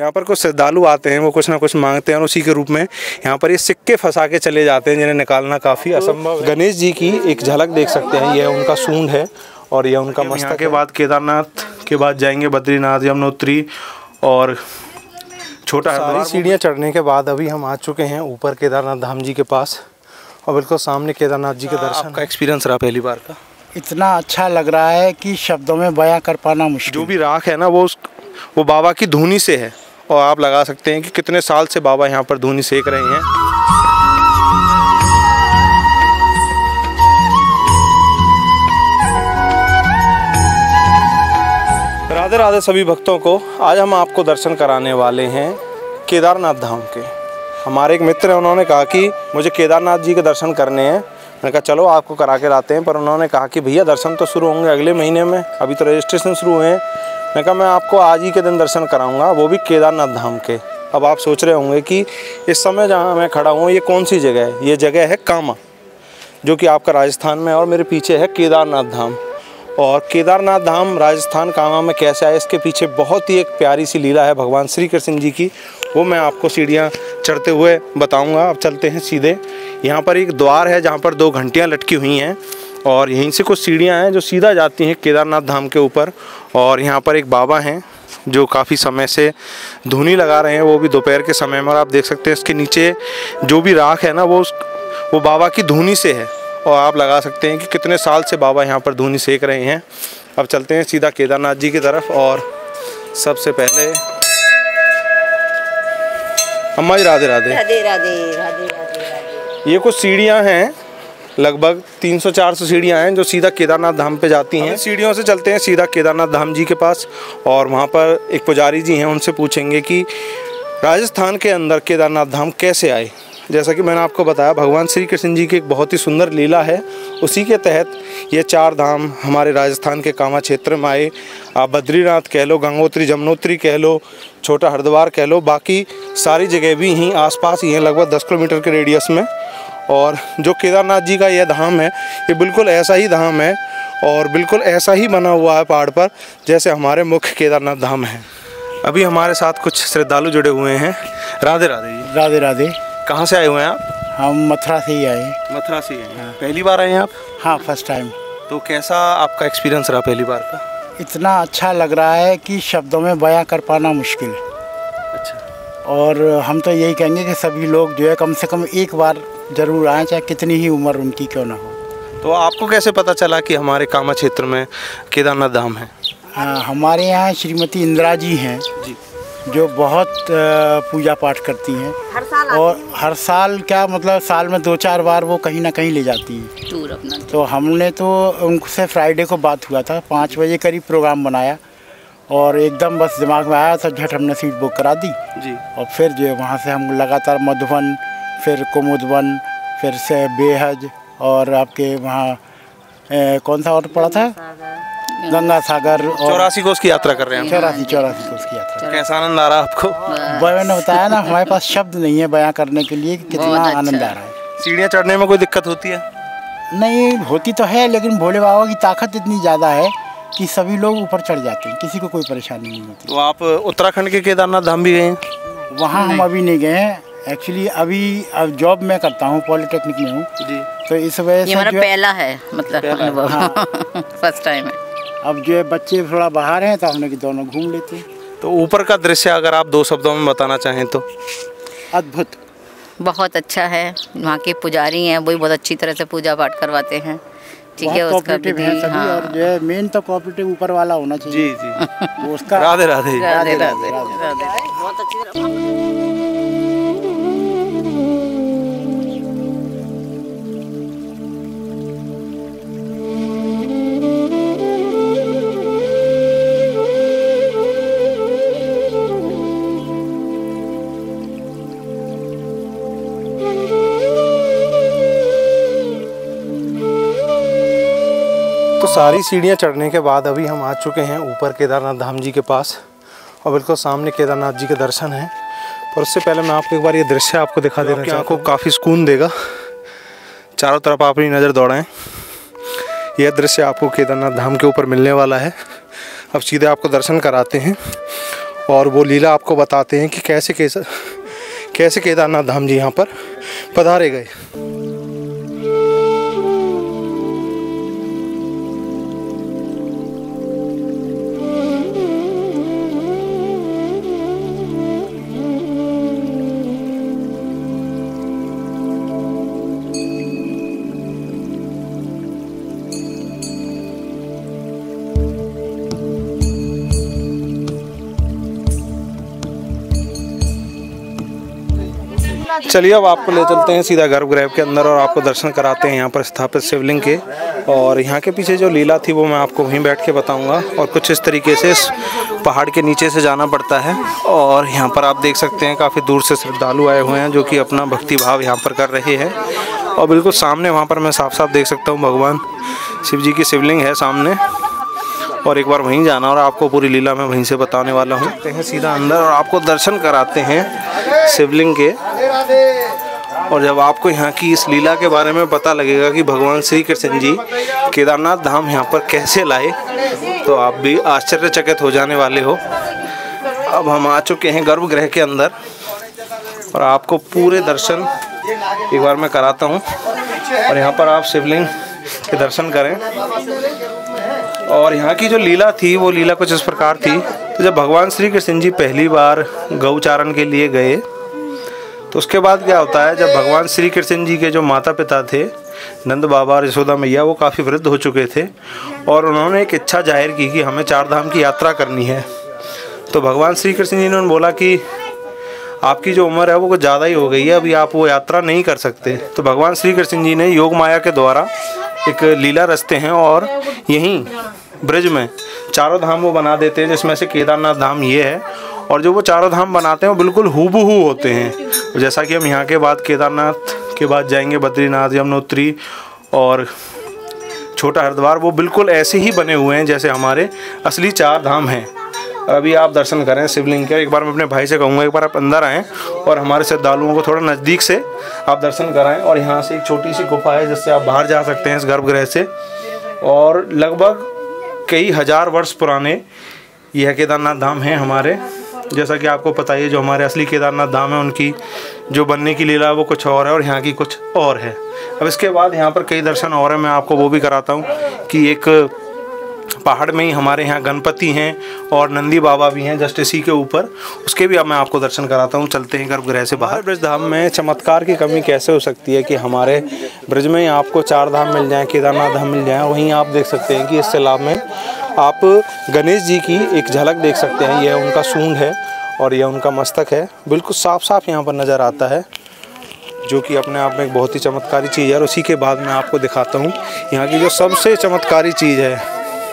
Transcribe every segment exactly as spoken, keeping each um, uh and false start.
यहाँ पर कुछ श्रद्धालु आते हैं, वो कुछ ना कुछ मांगते हैं और उसी के रूप में यहाँ पर ये सिक्के फंसा के चले जाते हैं, जिन्हें निकालना काफ़ी असंभव है। गणेश जी की एक झलक देख सकते हैं, यह उनका सूंड है और यह उनका मस्तक। के बाद केदारनाथ के बाद जाएंगे बद्रीनाथ, यमुनोत्री और छोटा हरिद्वार। सीढ़ियाँ चढ़ने के बाद अभी हम आ चुके हैं ऊपर केदारनाथ धाम जी के पास और बिल्कुल सामने केदारनाथ जी के दर्शन। आपका एक्सपीरियंस रहा पहली बार का? इतना अच्छा लग रहा है कि शब्दों में बयां कर पाना मुश्किल। जो भी राख है ना वो वो बाबा की धूनी से है और आप लगा सकते हैं कि कितने साल से बाबा यहाँ पर धूनी सेक रहे हैं। राधे राधे सभी भक्तों को। आज हम आपको दर्शन कराने वाले हैं केदारनाथ धाम के। हमारे एक मित्र हैं, उन्होंने कहा कि मुझे केदारनाथ जी के दर्शन करने हैं। मैंने कहा चलो आपको करा के लाते हैं, पर उन्होंने कहा कि भैया दर्शन तो शुरू होंगे अगले महीने में, अभी तो रजिस्ट्रेशन शुरू हुए हैं। मैं कहा मैं आपको आज ही के दिन दर्शन कराऊंगा, वो भी केदारनाथ धाम के। अब आप सोच रहे होंगे कि इस समय जहाँ मैं खड़ा हूँ ये कौन सी जगह है? ये जगह है कामा, जो कि आपका राजस्थान में है, और मेरे पीछे है केदारनाथ धाम। और केदारनाथ धाम राजस्थान कामा में कैसे आए, इसके पीछे बहुत ही एक प्यारी सी लीला है भगवान श्री कृष्ण जी की, वो मैं आपको सीढ़ियाँ चढ़ते हुए बताऊंगा। अब चलते हैं सीधे। यहाँ पर एक द्वार है जहाँ पर दो घंटियाँ लटकी हुई हैं और यहीं से कुछ सीढ़ियाँ हैं जो सीधा जाती हैं केदारनाथ धाम के ऊपर। और यहाँ पर एक बाबा हैं जो काफ़ी समय से धूनी लगा रहे हैं, वो भी दोपहर के समय में। और आप देख सकते हैं इसके नीचे जो भी राख है ना वो वो बाबा की धूनी से है और आप लगा सकते हैं कि कितने साल से बाबा यहाँ पर धूनी सेक रहे हैं। अब चलते हैं सीधा केदारनाथ जी की तरफ। और सबसे पहले अम्मा जी राधे राधे राधे राधे राधे राधे। ये कुछ सीढ़ियाँ हैं, लगभग तीन सौ चार सौ सीढ़ियाँ हैं जो सीधा केदारनाथ धाम पे जाती हैं। सीढ़ियों से चलते हैं सीधा केदारनाथ धाम जी के पास और वहाँ पर एक पुजारी जी हैं, उनसे पूछेंगे कि राजस्थान के अंदर केदारनाथ धाम कैसे आए। जैसा कि मैंने आपको बताया भगवान श्री कृष्ण जी की एक बहुत ही सुंदर लीला है, उसी के तहत ये चार धाम हमारे राजस्थान के कामा क्षेत्र में आए। आप बद्रीनाथ कह लो, गंगोत्री यमुनोत्री कह लो, छोटा हरिद्वार कह लो, बाकी सारी जगह भी यहीं आसपास ही हैं, लगभग दस किलोमीटर के रेडियस में। और जो केदारनाथ जी का यह धाम है ये बिल्कुल ऐसा ही धाम है और बिल्कुल ऐसा ही बना हुआ है पहाड़ पर जैसे हमारे मुख्य केदारनाथ धाम है। अभी हमारे साथ कुछ श्रद्धालु जुड़े हुए हैं। राधे राधे जी। राधे राधे। कहाँ से आए हुए हैं आप? हम मथुरा से ही आए। मथुरा से ही आए? हाँ। पहली बार आए हैं आप? हाँ, फर्स्ट टाइम। तो कैसा आपका एक्सपीरियंस रहा पहली बार का? इतना अच्छा लग रहा है कि शब्दों में बयां कर पाना मुश्किल है। अच्छा। और हम तो यही कहेंगे कि सभी लोग जो है कम से कम एक बार ज़रूर आएँ, चाहे कितनी ही उम्र उनकी क्यों ना हो। तो आपको कैसे पता चला कि हमारे कामा क्षेत्र में केदारनाथ धाम है? हाँ, हमारे यहाँ श्रीमती इंदिरा जी हैं जी, जो बहुत पूजा पाठ करती हैं हर साल और हर साल क्या मतलब साल में दो चार बार वो कहीं ना कहीं ले जाती हैं टूर अपना। तो हमने तो उनसे फ्राइडे को बात हुआ था, पाँच बजे करीब प्रोग्राम बनाया और एकदम बस दिमाग में आया था, झट हमने सीट बुक करा दी जी। और फिर जो है वहाँ से हम लगातार मधुबन, फिर कुमुदवन, फिर से बेहज और आपके वहाँ कौन सा और पड़ा था, गंगा सागर। चौरासी कोस की यात्रा कर रहे हैं? चौरासी चौरासी कोस की यात्रा। कैसा आनंद आ रहा है आपको? मैंने बताया ना, हमारे पास शब्द नहीं है बयां करने के लिए कि कितना आनंद आ रहा है। सीढ़ियाँ चढ़ने में कोई दिक्कत होती है? नहीं होती तो है, लेकिन भोले बाबा की ताकत इतनी ज़्यादा है कि सभी लोग ऊपर चढ़ जाते हैं, किसी को कोई परेशानी नहीं होती। तो आप उत्तराखंड के केदारनाथ धाम भी गए हैं? वहाँ हम अभी नहीं गए हैं एक्चुअली। अभी अब जॉब मैं करता हूँ, पॉलिटेक्निक में हूँ जी, तो इस वजह से हमारा पहला है मतलब अनुभव। हाँ। फर्स्ट टाइम है। अब जो है बच्चे थोड़ा बाहर हैं तो हमने कि दोनों घूम लेते हैं। तो ऊपर का दृश्य अगर आप दो शब्दों में बताना चाहें तो? अद्भुत, बहुत अच्छा है। वहाँ के पुजारी हैं, वही बहुत अच्छी तरह से पूजा पाठ करवाते हैं। ठीक है, उसका विधि। हाँ। और जो है मेन तो कोऑपरेटिव ऊपर वाला होना चाहिए। जी जी। वो उसका राधे राधे राधे राधे राधे। बहुत अच्छी। तो सारी सीढ़ियाँ चढ़ने के बाद अभी हम आ चुके हैं ऊपर केदारनाथ धाम जी के पास और बिल्कुल सामने केदारनाथ जी के दर्शन हैं। पर उससे पहले मैं आपको एक बार ये दृश्य आपको दिखा देना चाहता हूँ, आपको काफ़ी सुकून देगा। चारों तरफ आप अपनी नज़र दौड़ाएं। यह दृश्य आपको केदारनाथ धाम के ऊपर मिलने वाला है। अब सीधे आपको दर्शन कराते हैं और वो लीला आपको बताते हैं कि कैसे कैसे कैसे केदारनाथ धाम जी यहाँ पर पधारे गए। चलिए अब आपको ले चलते हैं सीधा गर्भगृह के अंदर और आपको दर्शन कराते हैं यहाँ पर स्थापित शिवलिंग के। और यहाँ के पीछे जो लीला थी वो मैं आपको वहीं बैठ के बताऊंगा। और कुछ इस तरीके से इस पहाड़ के नीचे से जाना पड़ता है और यहाँ पर आप देख सकते हैं काफ़ी दूर से श्रद्धालु आए हुए हैं जो कि अपना भक्ति भाव यहाँ पर कर रहे हैं। और बिल्कुल सामने वहाँ पर मैं साफ साफ देख सकता हूँ भगवान शिव जी की शिवलिंग है सामने। और एक बार वहीं जाना और आपको पूरी लीला मैं वहीं से बताने वाला हूँ। चलते हैं सीधा अंदर और आपको दर्शन कराते हैं शिवलिंग के। और जब आपको यहाँ की इस लीला के बारे में पता लगेगा कि भगवान श्री कृष्ण जी केदारनाथ धाम यहाँ पर कैसे लाए, तो आप भी आश्चर्यचकित हो जाने वाले हो। अब हम आ चुके हैं गर्भगृह के अंदर और आपको पूरे दर्शन एक बार मैं कराता हूँ। और यहाँ पर आप शिवलिंग के दर्शन करें। और यहाँ की जो लीला थी वो लीला कुछ इस प्रकार थी। तो जब भगवान श्री कृष्ण जी पहली बार गौचारण के लिए गए तो उसके बाद क्या होता है, जब भगवान श्री कृष्ण जी के जो माता पिता थे नंद बाबा और यशोदा मैया वो काफ़ी वृद्ध हो चुके थे और उन्होंने एक इच्छा जाहिर की कि हमें चार धाम की यात्रा करनी है। तो भगवान श्री कृष्ण जी ने बोला कि आपकी जो उम्र है वो कुछ ज़्यादा ही हो गई है, अभी आप वो यात्रा नहीं कर सकते। तो भगवान श्री कृष्ण जी ने योग माया के द्वारा एक लीला रचते हैं और यहीं ब्रज में चारों धाम वो बना देते हैं, जिसमें से केदारनाथ धाम ये है। और जो वो चारों धाम बनाते हैं वो बिल्कुल हूबहू होते हैं। जैसा कि हम यहाँ के बाद केदारनाथ के बाद जाएंगे बद्रीनाथ, यमुनोत्री और छोटा हरिद्वार, वो बिल्कुल ऐसे ही बने हुए हैं जैसे हमारे असली चार धाम हैं। और अभी आप दर्शन करें शिवलिंग के। एक बार मैं अपने भाई से कहूँगा एक बार आप अंदर आएँ और हमारे श्रद्धालुओं को थोड़ा नज़दीक से आप दर्शन कराएं। और यहाँ से एक छोटी सी गुफा है जिससे आप बाहर जा सकते हैं इस गर्भगृह से। और लगभग कई हज़ार वर्ष पुराने यह केदारनाथ धाम हैं हमारे। जैसा कि आपको पता ही है जो हमारे असली केदारनाथ धाम है उनकी जो बनने की लीला वो कुछ और है और यहाँ की कुछ और है। अब इसके बाद यहाँ पर कई दर्शन और हैं, मैं आपको वो भी कराता हूँ कि एक पहाड़ में ही हमारे यहाँ गणपति हैं और नंदी बाबा भी हैं जस्ट इसी के ऊपर, उसके भी अब मैं आपको दर्शन कराता हूँ। चलते हैं गर्भगृह से बाहर। ब्रज धाम में चमत्कार की कमी कैसे हो सकती है कि हमारे ब्रज में आपको चार धाम मिल जाएं, केदारनाथ धाम मिल जाएं। वहीं आप देख सकते हैं कि इस तालाब में आप गणेश जी की एक झलक देख सकते हैं। यह उनका सूंड है और यह उनका मस्तक है, बिल्कुल साफ साफ यहाँ पर नज़र आता है, जो कि अपने आप में एक बहुत ही चमत्कारी चीज़ है। और उसी के बाद मैं आपको दिखाता हूँ यहाँ की जो सबसे चमत्कारी चीज़ है।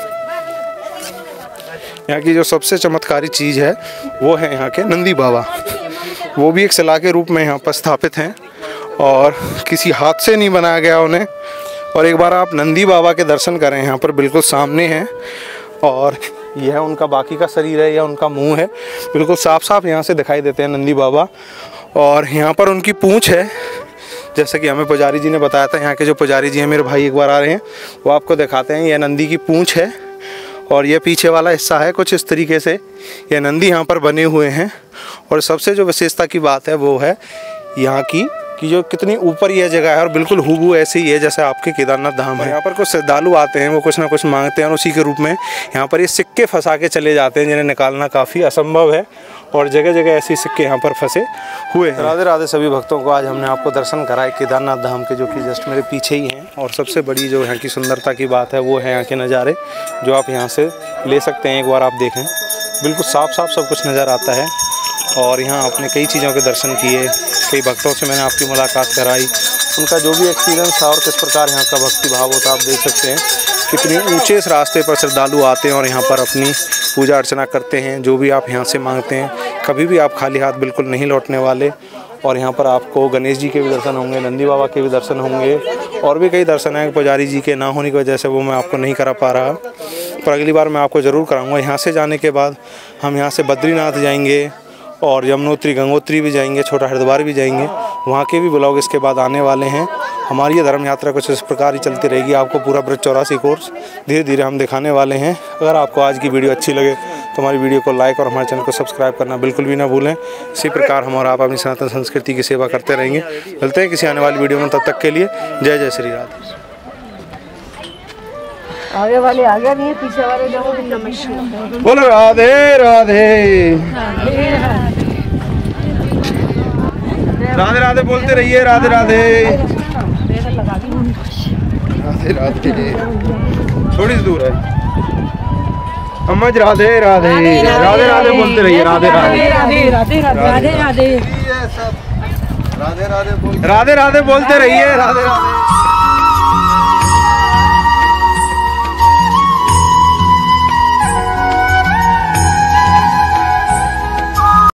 यहाँ की जो सबसे चमत्कारी चीज़ है वो है यहाँ के नंदी बाबा। वो भी एक शिला के रूप में यहाँ पर स्थापित हैं और किसी हाथ से नहीं बनाया गया उन्हें। और एक बार आप नंदी बाबा के दर्शन करें, यहाँ पर बिल्कुल सामने हैं और यह उनका बाकी का शरीर है, यह उनका मुंह है, बिल्कुल साफ साफ यहाँ से दिखाई देते हैं नंदी बाबा। और यहाँ पर उनकी पूँछ है, जैसे कि हमें पुजारी जी ने बताया था। यहाँ के जो पुजारी जी हैं मेरे भाई एक बार आ रहे हैं, वो आपको दिखाते हैं। यह नंदी की पूँछ है और ये पीछे वाला हिस्सा है कुछ इस तरीके से ये नंदी यहाँ पर बने हुए हैं। और सबसे जो विशेषता की बात है वो है यहाँ की कि जो कितनी ऊपर यह जगह है और बिल्कुल हूबहू ऐसे ही है जैसे आपके केदारनाथ धाम है। यहाँ पर कुछ श्रद्धालु आते हैं, वो कुछ ना कुछ मांगते हैं और उसी के रूप में यहाँ पर ये सिक्के फंसा के चले जाते हैं, जिन्हें निकालना काफ़ी असंभव है। और जगह जगह ऐसे सिक्के यहाँ पर फंसे हुए हैं। राधे राधे सभी भक्तों को। आज हमने आपको दर्शन कराए केदारनाथ धाम के, जो कि जस्ट मेरे पीछे ही हैं। और सबसे बड़ी जो यहाँ की सुंदरता की बात है वो है यहाँ के नज़ारे, जो आप यहाँ से ले सकते हैं। एक बार आप देखें, बिल्कुल साफ साफ सब कुछ नज़र आता है। और यहाँ आपने कई चीज़ों के दर्शन किए, कई भक्तों से मैंने आपकी मुलाकात कराई, उनका जो भी एक्सपीरियंस था और किस प्रकार यहाँ का भक्ति भाव होता है आप देख सकते हैं। कितनी ऊंचे इस रास्ते पर श्रद्धालु आते हैं और यहाँ पर अपनी पूजा अर्चना करते हैं। जो भी आप यहाँ से मांगते हैं, कभी भी आप खाली हाथ बिल्कुल नहीं लौटने वाले। और यहाँ पर आपको गणेश जी के भी दर्शन होंगे, नंदी बाबा के भी दर्शन होंगे और भी कई दर्शन हैं। पुजारी जी के ना होने की वजह से वो मैं आपको नहीं करा पा रहा, पर अगली बार मैं आपको ज़रूर कराऊँगा। यहाँ से जाने के बाद हम यहाँ से बद्रीनाथ जाएंगे और यमुनोत्री गंगोत्री भी जाएंगे, छोटा हरिद्वार भी जाएंगे। वहाँ के भी ब्लॉग इसके बाद आने वाले हैं। हमारी ये धर्म यात्रा कुछ इस प्रकार ही चलती रहेगी। आपको पूरा ब्रज चौरासी कोर्स धीरे धीरे हम दिखाने वाले हैं। अगर आपको आज की वीडियो अच्छी लगे तो हमारी वीडियो को लाइक और हमारे चैनल को सब्सक्राइब करना बिल्कुल भी ना भूलें। इसी प्रकार हम और आप अपनी सनातन संस्कृति की सेवा करते रहेंगे। मिलते हैं किसी आने वाली वीडियो में, तब तक के लिए जय जय श्री राधे। आगे वाले आगे नहीं है, पीछे वाले देखो। नमस्कार। बोलो राधे राधे राधे राधे बोलते रहिए। राधे राधे राधे राधे। थोड़ी सी दूर है अम्मा जी। राधे राधे राधे राधे बोलते रहिए। राधे राधे राधे राधे राधे राधे राधे राधे बोलते रहिए। राधे राधे।